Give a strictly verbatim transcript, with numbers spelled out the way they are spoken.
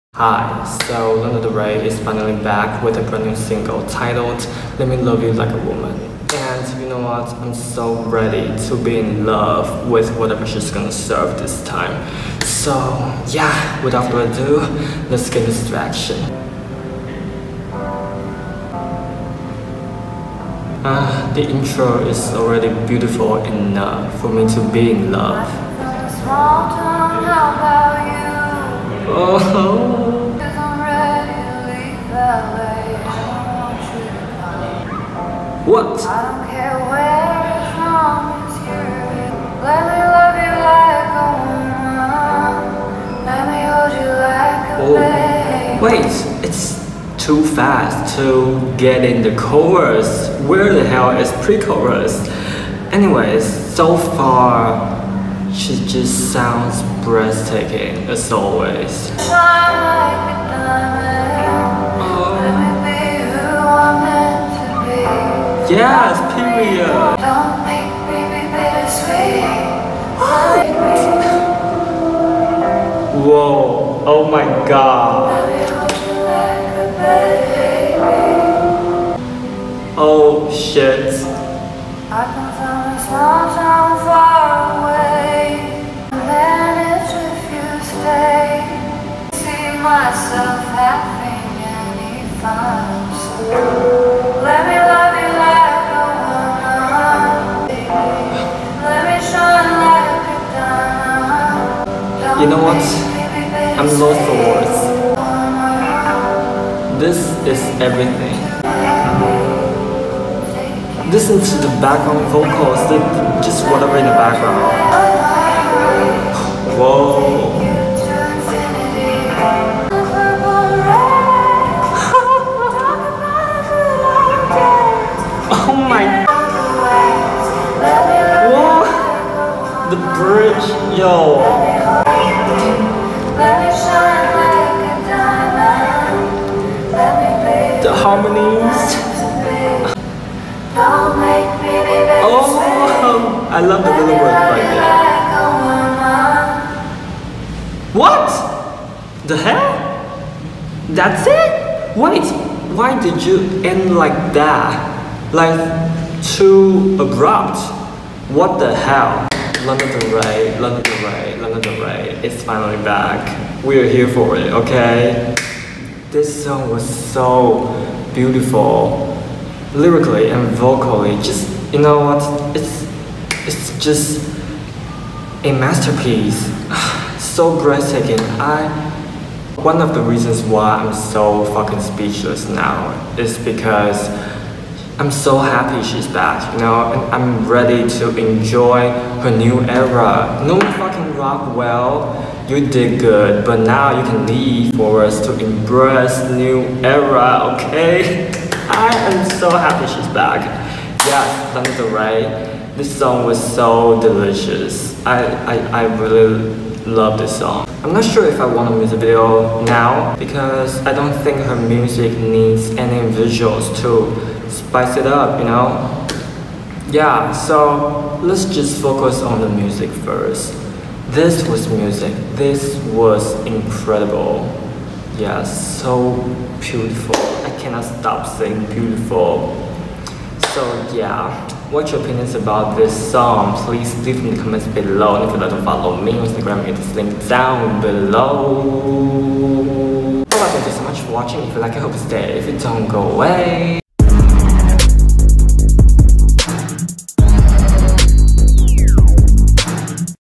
Hi, so Lana Del Rey is finally back with a brand new single titled Let Me Love You Like a Woman. And you know what, I'm so ready to be in love with whatever she's gonna serve this time. So yeah, without further ado, let's get this distraction. Uh, the intro is already beautiful enough for me to be in love. Oh. What? I don't care where, as long as you're. Let me love you like a woman. Let me hold you like a oh. baby. Wait, it's too fast to get in the chorus. Where the hell is pre-chorus? Anyways, so far she just sounds breathtaking as always. Shine like a diamond. Oh. Let me be who I'm meant to be. Yes, period. Don't make me bittersweet. Whoa, oh my god. Let me hold you like a baby. Oh shit. I come from a small town far away. Manage if you stay. See myself having any fun. So let me love you like a woman, baby. Let me shine like a diamond. Don't You know what? make me be I'm lost for words. bittersweet. This is everything. Listen to the background vocals, the, just whatever in the background. Whoa. Oh my. Whoa. The bridge, yo. The harmonies. Oh, I love the little word right there. What? The hell? That's it? Wait, why did you end like that? Like, too abrupt? What the hell? Lana Del Rey, Lana Del Rey, Lana Del Rey, it's finally back. We are here for it, okay? This song was so beautiful, lyrically and vocally. Just, you know what? It's, it's just a masterpiece. So breathtaking. I, one of the reasons why I'm so fucking speechless now is because I'm so happy she's back, you know, and I'm ready to enjoy her new era. No fucking rock well, you did good, but now you can leave for us to embrace new era, okay? I am so happy she's back. Yes, Lana Del Rey, this song was so delicious. I, I, I really love this song. I'm not sure if I want a music video now because I don't think her music needs any visuals to spice it up, you know? Yeah, so let's just focus on the music first. This was music. This was incredible. Yeah, so beautiful. I cannot stop saying beautiful. So yeah, what's your opinions about this song? Please leave in the comments below. And if you'd like to follow me on Instagram, hit this link down below. Alright, thank you so much for watching. If you like it, I hope you stay. If you don't, go away.